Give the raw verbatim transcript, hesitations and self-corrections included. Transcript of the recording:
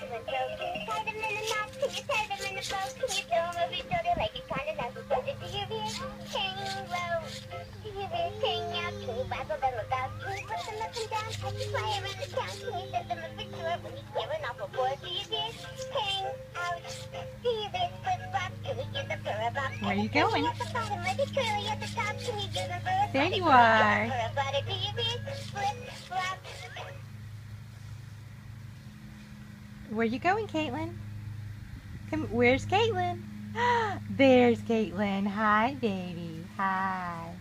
Where are you going? There you are. Where are you going, Caitlin? Come, where's Caitlin? There's Caitlin. Hi, baby. Hi.